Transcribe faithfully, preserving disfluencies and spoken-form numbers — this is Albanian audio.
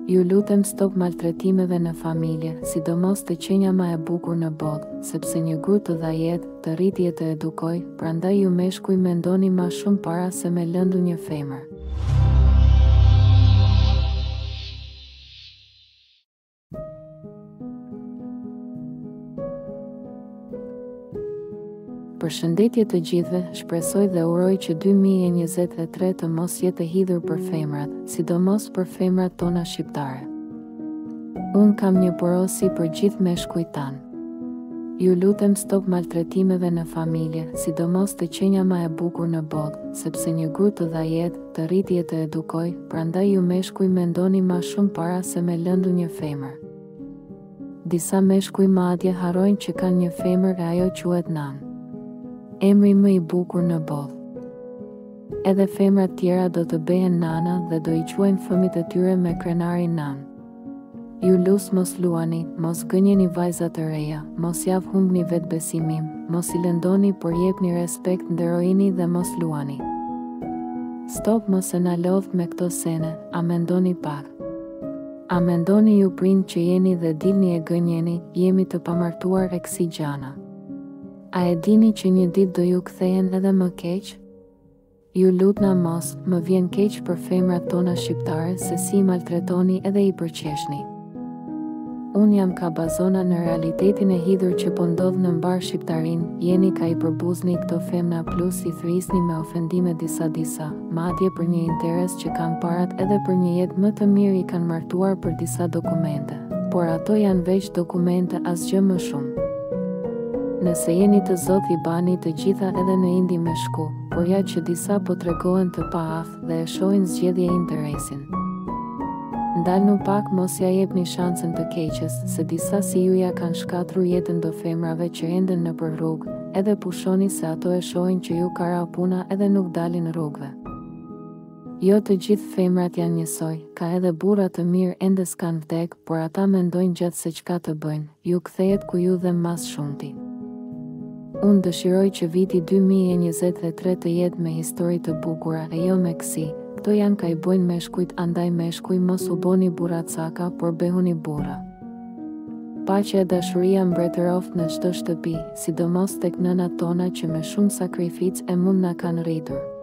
Ju lutem stop maltretimeve në familje, sidomos të qenja ma e bukur në botë, sepse një gru të dha jetë, të rriti e të edukoj, prandaj ju meshkuj mendoni ma shumë para se me lëndu një femër. Përshëndetje të gjithëve, shpresoj dhe uroj që dy mijë e njëzet e tre të mos jetë e hidhur për femrat, sidomos për femrat tona shqiptare. Unë kam një porosi për gjithë meshkujt tanë. Ju lutem stop maltretimeve në familje, sidomos të qenja ma e bukur në botë, sepse një gru të dha jetë, të rriti e të edukoj, prandaj ju meshkuj mendoni ma shumë para se me lëndu një femër. Disa meshkuj madje harojnë që kanë një femër e ajo quhet nanë. Emri më i bukur në botë. Edhe femrat tjera do të behen nana dhe do i quajnë fëmit e tyre me krenarin nanë. Ju lus mos luani, mos gënjeni vajzat të reja, mos javë humbni vetë besimim, mos i lëndoni por jepni respekt nderojini dhe mos luani. Stop mos e na lodh me këto sene, a mendoni pak. A mendoni ju prind që jeni dhe dilni e gënjeni, jemi të pamartuar e kësi gjana. A e dini që një dit do ju kthehen edhe më keq? Ju lutna mos, më vjen keq për femrat tona shqiptare se si maltretoni edhe i përqeshni. Unë jam ka bazona në realitetin e hidhur që po ndodh në mbar shqiptarin, jeni ka i përbuzni këto femna plus i thrisni me ofendime disa disa, madje për një interes që kanë parat edhe për një jetë më të mirë i kanë martuar për disa dokumente, por ato janë veç dokumente asgjë më shumë. Nëse jeni të zot i bani të gjitha edhe në indi me shku, por ja që disa po tregohen të paaftë dhe e shohin zgjedhje interesin. Ndalnu pak mos ja jepni shansën të keqes, se disa si juja kanë shkatru jetën do femrave që enden në për rrugë, edhe pushoni se ato e shohin që ju ka ra puna edhe nuk dalin rrugëve. Jo të gjithë femrat janë njësoj, ka edhe burra të mirë ende s'kan vdek, por ata mendojnë gjatë se çka të bëjnë, ju kthehet ku ju dhe mas shumti. Unë dëshiroj që viti dy mijë e njëzet e tre të jetë me histori të bukura e jo me kësi, këto janë ka i bojnë meshkujt andaj meshkuj mos u boni burra caka, por behuni burra. Paqja e dashuria mbretëroft në çdo shtëpi, sidomos tek nënat tona që me shumë sakrificë e mund na kanë rritur.